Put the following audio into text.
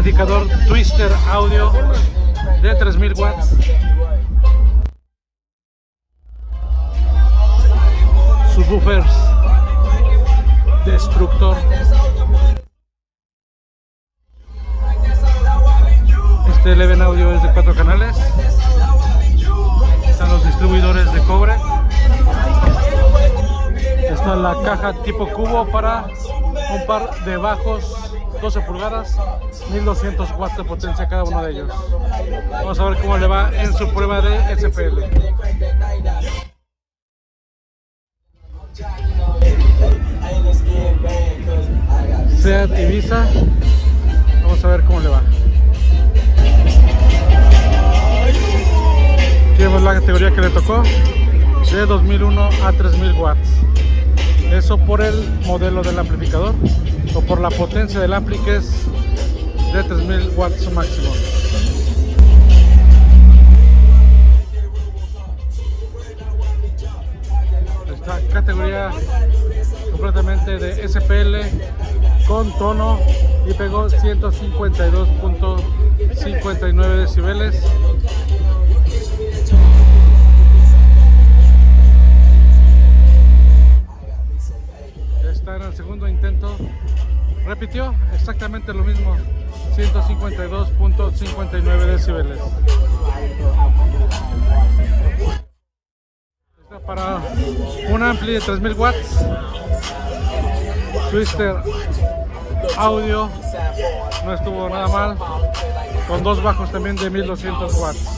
amplificador Twister Audio de 3000 watts. Subwoofers Destructor. Este Eleven Audio es de 4 canales. Están los distribuidores de cobre. Está la caja tipo cubo para un par de bajos 12 pulgadas, 1200 watts de potencia cada uno de ellos. Vamos a ver cómo le va en su prueba de SPL. Seat Ibiza. Vamos a ver cómo le va. Aquí vemos la categoría que le tocó, de 2001 a 3000 watts. Eso por el modelo del amplificador o por la potencia del ampli, que es de 3000 watts su máximo. Esta categoría completamente de SPL con tono y pegó 152.59 decibeles. Está en el segundo intento, repitió exactamente lo mismo, 152.59 decibeles. Está para un ampli de 3000 watts, Twister Audio, no estuvo nada mal, con dos bajos también de 1200 watts.